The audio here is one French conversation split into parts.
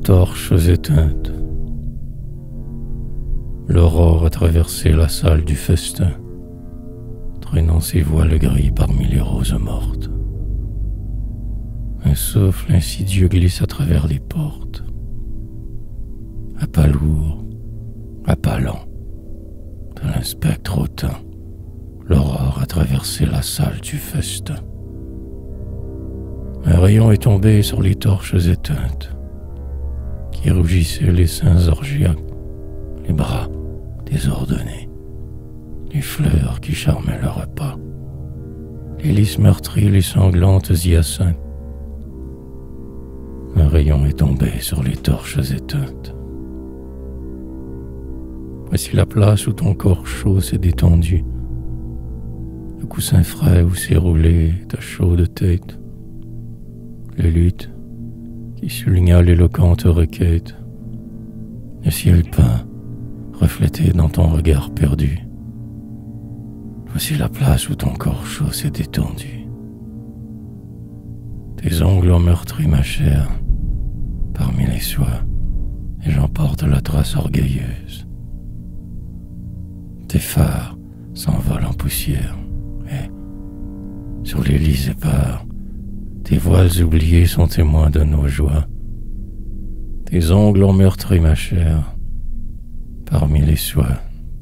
torches éteintes. L'aurore a traversé la salle du festin, traînant ses voiles gris parmi les roses mortes. Un souffle insidieux glisse à travers les portes. À pas lourd, à pas lent, tel un spectre hautain, l'aurore a traversé la salle du festin. Un rayon est tombé sur les torches éteintes, qui rougissaient les seins orgiaques, les bras désordonnés, les fleurs qui charmaient le repas, les lys meurtris, les sanglantes hyacinthes. Un rayon est tombé sur les torches éteintes. Voici la place où ton corps chaud s'est détendu, le coussin frais où s'est roulé ta chaude tête, le luth qui souligna l'éloquente requête, le ciel peint reflété dans ton regard perdu. Voici la place où ton corps chaud s'est détendu. Tes ongles ont meurtri ma chair parmi les soies, et j'en porte la trace orgueilleuse. Tes phares s'envolent en poussière, et sur les lits épars, tes voiles oubliés sont témoins de nos joies. Tes ongles ont meurtri ma chair parmi les soies.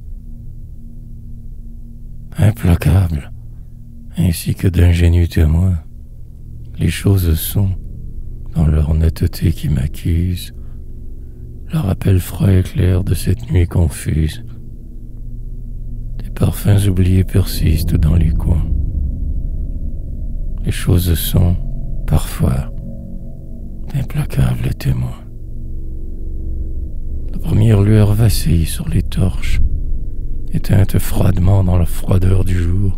Implacables, ainsi que d'ingénus témoins, les choses sont, dans leur netteté qui m'accuse, le rappel froid et clair de cette nuit confuse. Des parfums oubliés persistent dans les coins. Les choses sont, parfois, d'implacables témoins. La première lueur vacille sur les torches, éteinte froidement dans la froideur du jour.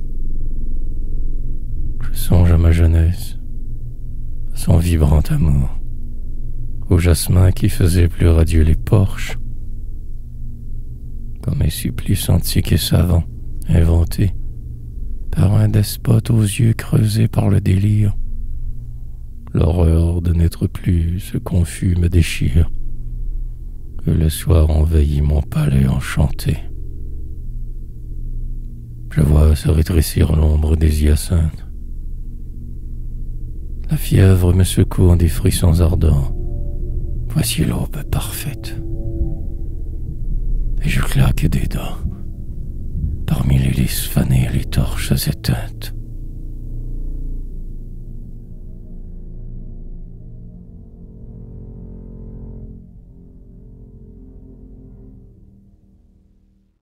Je songe à ma jeunesse, à son vibrant amour, au jasmin qui faisait plus radieux les porches, comme un supplice antique et savant, inventé par un despote aux yeux creusés par le délire. L'horreur de n'être plus ce confus me déchire, que le soir envahit mon palais enchanté. Je vois se rétrécir l'ombre des hyacinthes. La fièvre me secoue des frissons ardents. Voici l'aube parfaite. Et je claque des dents parmi les lys fanés et les torches éteintes.